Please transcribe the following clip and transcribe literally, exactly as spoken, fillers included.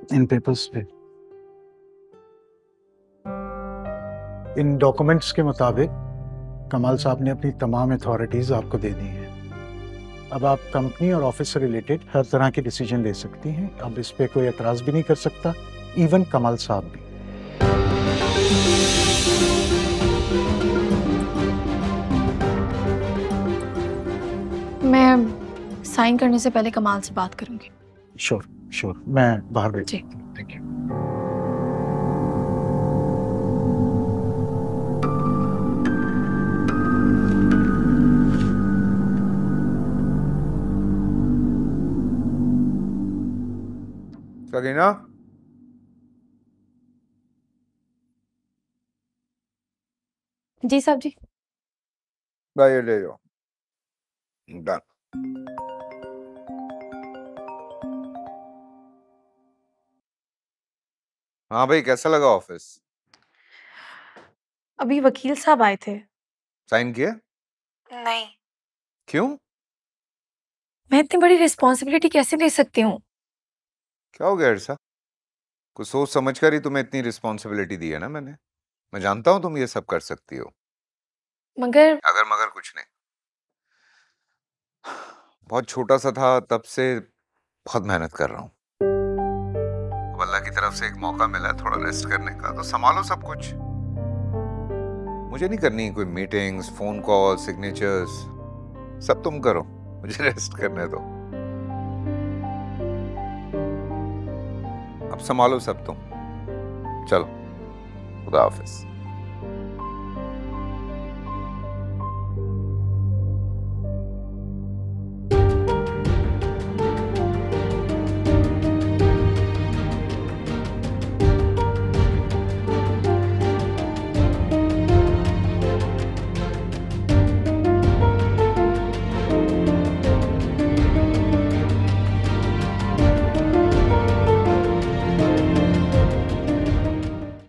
इन papers पे इन documents के मुताबिक कमाल साहब ने अपनी तमाम अथॉरिटीज आपको दे दी हैं। अब आप कंपनी और ऑफिस से रिलेटेड हर तरह के डिसीजन ले सकती हैं। अब इस पे कोई एतराज भी नहीं कर सकता, इवन कमाल साहब भी। मैं साइन करने से पहले कमाल से बात करूंगी। श्योर श्योर, मैं बाहर बैठ। जी। Thank you. सकीना, जी साहब जी। भाई ले जाओ। डन। हाँ भाई, कैसा लगा ऑफिस? अभी वकील साहब आए थे। साइन किया? नहीं। क्यों? मैं इतनी बड़ी रिस्पॉन्सिबिलिटी कैसे ले सकती हूँ? क्या हो गया ऐसा? कुछ सोच समझ कर ही तुम्हें इतनी रिस्पॉन्सिबिलिटी दी है ना मैंने। मैं जानता हूँ तुम ये सब कर सकती हो। मगर अगर मगर कुछ नहीं। बहुत छोटा सा था तब से बहुत मेहनत कर रहा हूँ। अब अल्लाह की तरफ से एक मौका मिला है थोड़ा रेस्ट करने का, तो संभालो सब कुछ। मुझे नहीं करनी कोई मीटिंग्स, फोन कॉल, सिग्नेचर्स। सब तुम करो, मुझे रेस्ट करने दो। अब संभालो सब तुम। चलो, खुदा हाफिज।